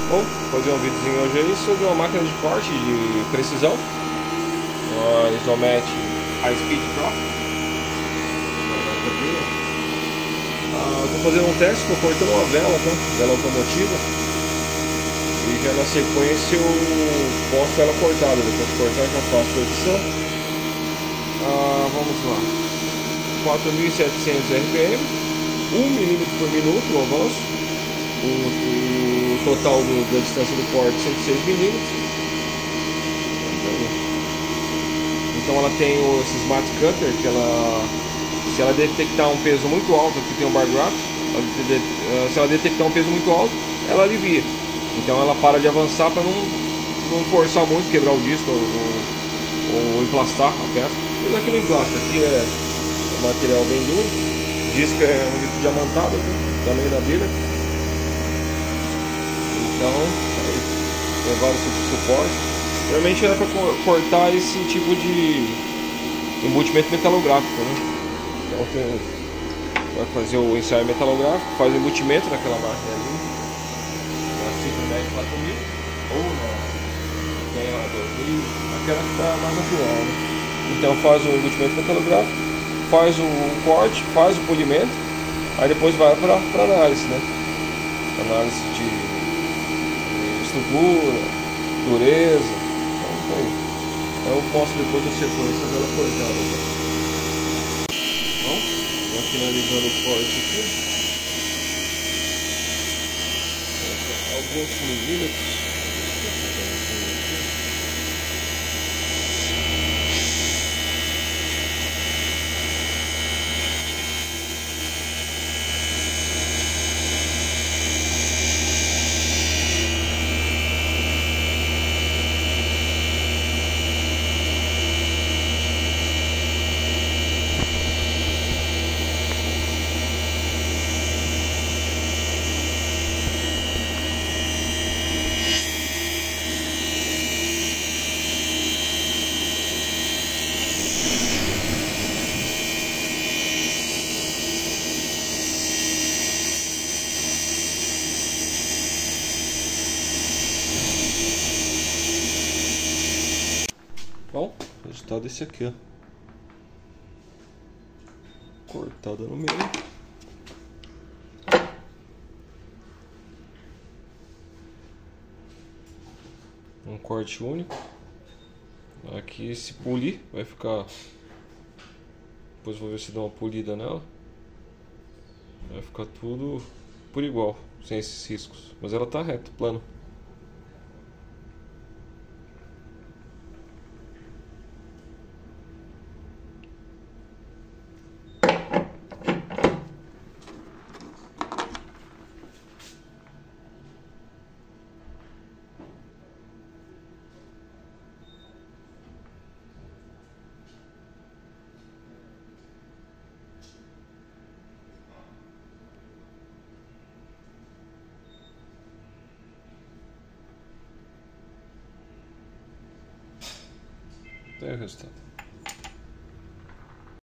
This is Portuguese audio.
Bom, vou fazer um videozinho hoje aí sobre uma máquina de corte de precisão, uma Isomet High Speed Pro. Estou fazendo um teste, estou cortando uma vela, tá? Vela automotiva, e já na sequência eu posto ela cortada. Depois de cortar já faço a edição. Vamos lá, 4.700 RPM, 1 milímetro por minuto o avanço, o total da distância do corte 106 milímetros. Então ela tem esse Smart Cutter, que se ela detectar um peso muito alto, aqui tem um bar gráfico, se ela detectar um peso muito alto, ela alivia. Então ela para de avançar para não forçar muito, quebrar o disco ou emplastar a peça. Mas aqui não emplasta, aqui é um material bem duro. O disco é um disco diamantado, também da Bíblia. Então tem vários tipos de suporte. Realmente era para cortar esse tipo de embutimento metalográfico, né? Então vai fazer o ensaio metalográfico, faz o embutimento naquela máquina ali, na Citroën 4000 ou na Guerra 2000, aquela que está mais atual, né? Então faz o embutimento metalográfico, faz o corte, faz o polimento, aí depois vai para análise, né? Análise de estrutura, dureza. Então eu posso depois da sequência dela cortada. Bom, vou finalizando o corte aqui. Alguns milímetros. Bom, o resultado é esse aqui, ó. Cortada no meio. Um corte único. Aqui, se polir, vai ficar. Depois vou ver se dá uma polida nela. Vai ficar tudo por igual, sem esses riscos. Mas ela tá reta, plano. Tem o resultado.